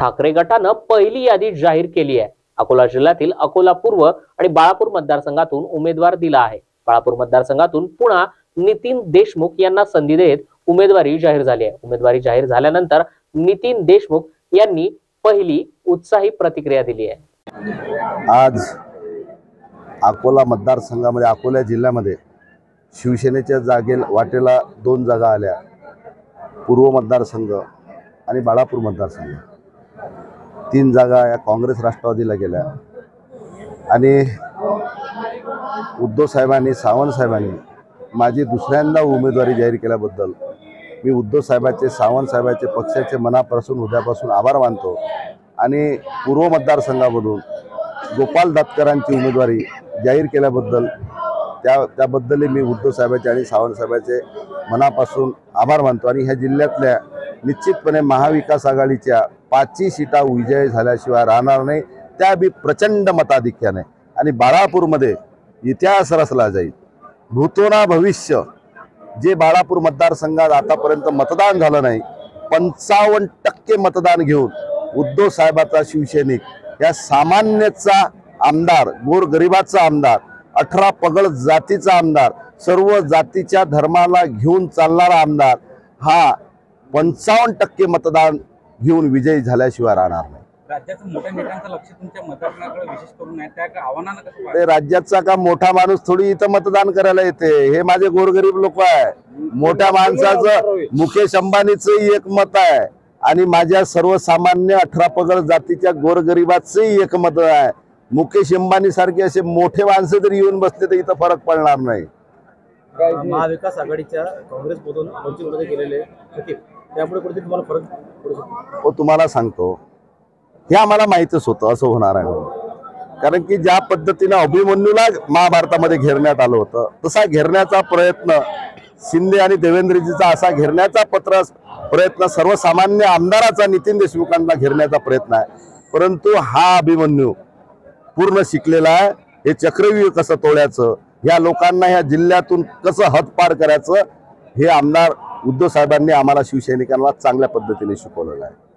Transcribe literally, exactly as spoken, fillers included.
ठाकरे गटानं पहिली यादी जाहीर केली आहे। अकोला जिल्ह्यातील अकोला पूर्व आणि बाळापूर मतदारसंघातून उमेदवार दिला आहे। बाळापूर मतदारसंघातून पुन्हा नितीन देशमुख यांना संधी देत उमेदवारी जाहीर झाली आहे। उमेदवारी जाहीर झाल्यानंतर नितीन देशमुख यांनी पहिली उत्साही प्रतिक्रिया दिली आहे। आज अकोला मतदारसंघामध्ये अकोला जिल्ह्यामध्ये शिवसेनेच्या जागेला वाटेला दोन जागा आल्या, पूर्व मतदारसंघ आणि बाळापूर मतदारसंघ। तीन जागा या काँग्रेस राष्ट्रवादीला गेल्या आणि उद्धव साहेबांनी सावंत साहेबांनी माझी दुसऱ्यांदा उमेदवारी जाहीर केल्याबद्दल मी उद्धव साहेबांचे सावंत साहेबांचे पक्षाचे मनापासून उद्यापासून आभार मानतो आणि पूर्व मतदारसंघामधून गोपाल दातकरांची उमेदवारी जाहीर केल्याबद्दल त्या त्याबद्दल मी उद्धव साहेबांचे आणि सावंत साहेबांचे मनापासून आभार मानतो आणि ह्या जिल्ह्यातल्या निश्चितपणे महाविकास आघाडीच्या पाचही सीटा विजय झाल्याशिवाय राहणार नाही, त्या बी प्रचंड मताधिक्याने। आणि बाळापूरमध्ये इतिहास रचला जाईल, भूतोना भविष्य। जे बाळापूर मतदारसंघात आतापर्यंत मतदान झालं नाही, पंचावन्न टक्के मतदान घेऊन उद्धव साहेबाचा शिवसैनिक या सामान्यचा आमदार, गोरगरिबाचा आमदार, अठरा पगड जातीचा आमदार, सर्व जातीच्या धर्माला घेऊन चालणारा आमदार हा पंचावन्न टक्के मतदान घेऊन विजयी झाल्याशिवाय राहणार नाही। राज्याचं मोठ्या नेत्यांचं लक्ष तुमच्या मतदारांकडे विशेष करून आहे, त्या आव्हानांना कसं पाहता? राज्याचा का मोठा माणूस थोडी इथं मतदान करायला येते, हे माझे गोरगरीब लोक आहे। मोठ्या माणसाचं मुकेश अंबानीचं एक मत आहे आणि माझ्या सर्वसामान्य अठरा पगड जातीच्या गोरगरिबाचंही एक मत आहे। मुकेश अंबानी सारखे असे मोठे माणसं जरी येऊन बसले तर इथं फरक पडणार नाही। महाविकास आघाडीच्या काँग्रेसमधून वंचितमध्ये गेलेले होते, त्यामुळे कुठेतरी तुम्हाला फरक पडू शकतो? हो, तुम्हाला सांगतो, हे आम्हाला माहीतच होतं असं होणार आहे म्हणून। कारण की ज्या पद्धतीने अभिमन्यूला महाभारतामध्ये घेरण्यात आलं होतं, तसा घेरण्याचा प्रयत्न शिंदे आणि देवेंद्रजीचा असा घेरण्याचा पत्र प्रयत्न सर्वसामान्य आमदाराचा नितीन देशमुखांना घेरण्याचा प्रयत्न आहे। परंतु हा अभिमन्यू पूर्ण शिकलेला आहे, हे चक्रव्यूह कसं तोडायचं, या लोकांना या जिल्ह्यातून कसं हद्दपार करायचं, हे आमदार उद्धव साहेबांनी आम्हाला शिवसैनिकांना चांगल्या पद्धतीने शिकवलेलं आहे।